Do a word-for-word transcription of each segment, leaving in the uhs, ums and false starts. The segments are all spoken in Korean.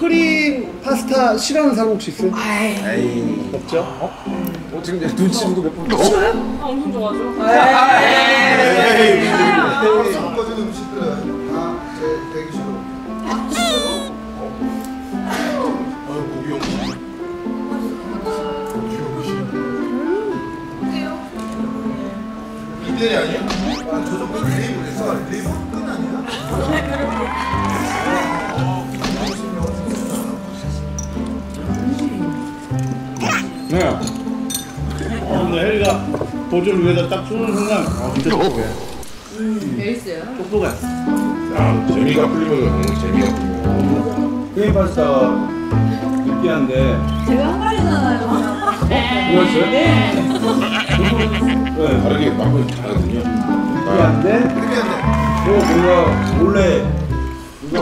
크림 파스타 싫어하는 사람 혹시 있어요? 에이. 없죠? 어? 어 지금 내 눈치 주고 몇 번. 좋아요? 아, 엄청 좋아하죠. 에이. 선거진 음식들은 다 제 대기실로. 아, 진짜로? 어, 고기 음식. 고기 음식. 이태리 아니야? 아, 저 정도 레이블 했어. 레이블 끝 아니야? 네. 어, 근데 혜리가 도전 위에다 딱 쏘는 순간 아 진짜 똑똑해. 음, 베이스요? 똑똑해. 야, 재미가 풀리면 재미가 풀려. 크림 파스타가 느끼한데 제가 한 말이잖아요. 뭐였어요? 네. 네. 다르게 맛을 다르거든요. 느끼한데 느끼한데. 또 뭔가 원래 이거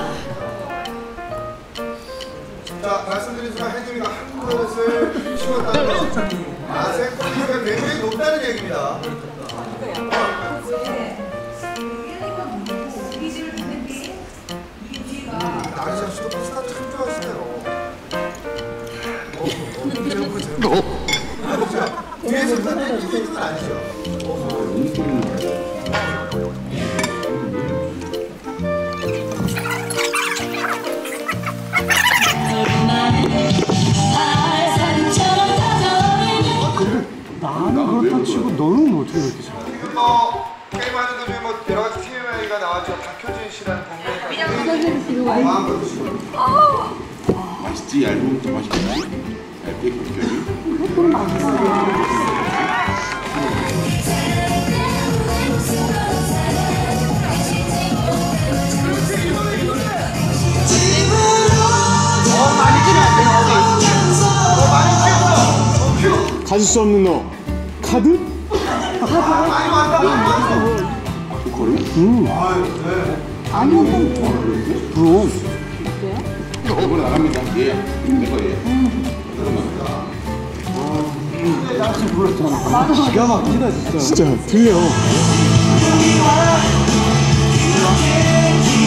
자, 말씀드린 순간 혜준이가 한 그릇을 치웠다는 건 맛의 퀄리티가 굉장히 높다는 얘기입니다. 나리샤 씨도 파스타 참 좋아하시네요. 어, 어떻게 해보세요? 뒤에서 일단 땡기는 건 아니죠? 나는 그렇다 치고 너는 어떻게 그렇게 잘해? 지금 뭐 게임하는 도중에 뭐 여러 가지 티엠아이가 나왔죠. 박효진 씨라는 동네가 마음껏 드시고. 맛있지? 얇으면 더 맛있겠지? 얇게 굽혀지? 가질 수 없는 너 카드? 많이 왔다. 응. 그럼 이거 나갑니다. 예. 내 거예요. 기가 막히다 진짜. 진짜 틀려.